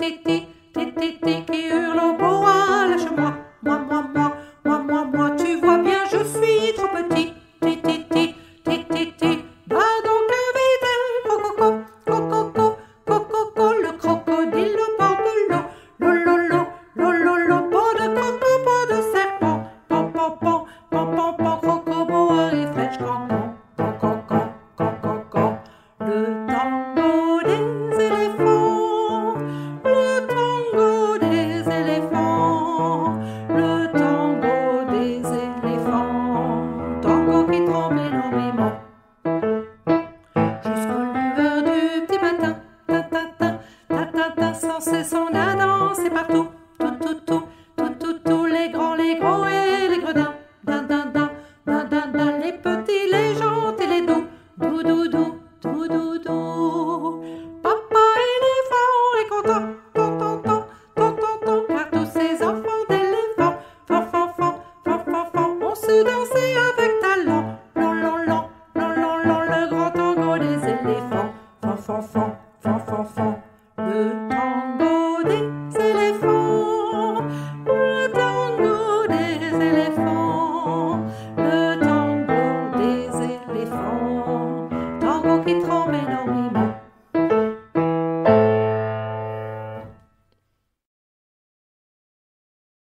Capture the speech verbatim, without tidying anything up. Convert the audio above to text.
ti, ti, ti, ti, qui hurle au boa, lâche-moi, moi, moi, moi, moi, moi, moi, tu vois bien, je suis trop petit, ti, ti, ti, ti, ti, ti, va donc vite, cococo, cococo, cococo, le crocodile au bord de l'eau, l'eau, l'eau, l'eau, l'eau, l'eau, l'eau, peau de coco, peau de serpent, pom, pom, pom, pom, pom, pom, croco-boa et fraîche cancan, cococo, cococo, le tango des éléphants, le tango des éléphants, le tango des éléphants, tango qui tremble énormément. Jusqu'aux lueurs du petit matin, ta ta ta, ta ta ta, sans cesse on a dansé partout.